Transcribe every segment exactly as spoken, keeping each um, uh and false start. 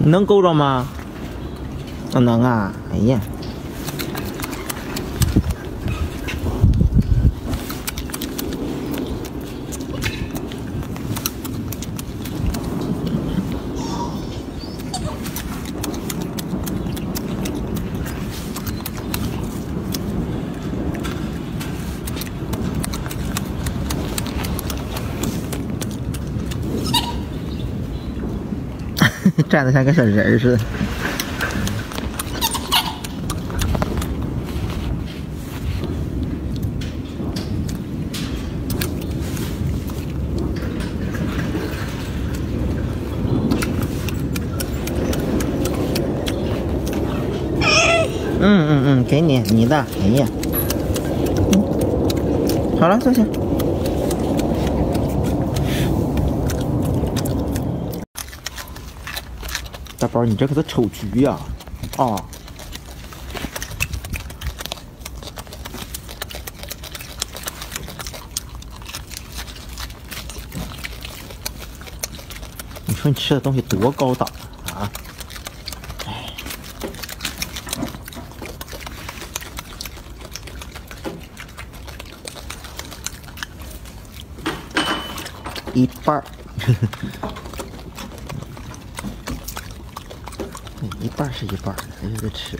你能够着吗？不能啊！哎呀。站得像个小人似的。嗯嗯嗯，给你你的，哎呀，嗯、好了，坐下。大宝，你这可是丑橘呀！啊！你说你吃的东西多高档啊！哎，一半儿。一半是一半的，还有的吃。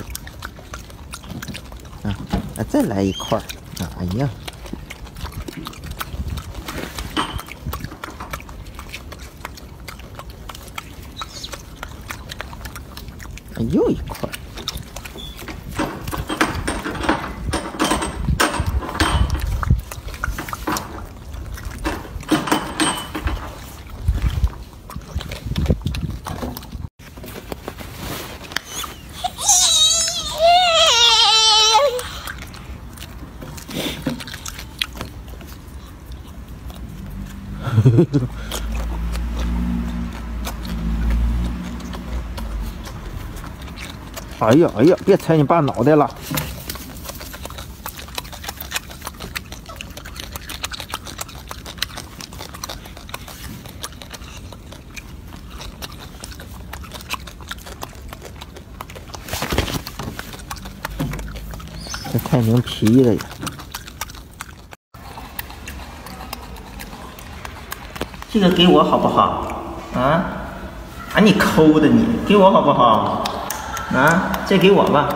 啊，啊，再来一块儿。哎呀，啊，又一块儿。哎呀哎呀，别踩你爸脑袋了！这太拧皮了呀！这个给我好不好？啊？啊，你抠的你，给我好不好？啊，这给我吧，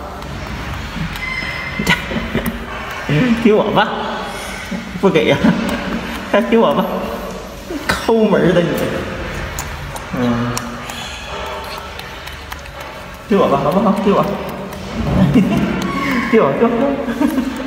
给我吧，不给呀、啊？给我吧，抠门的你，嗯，给我吧，好不好？给我，给我，给我。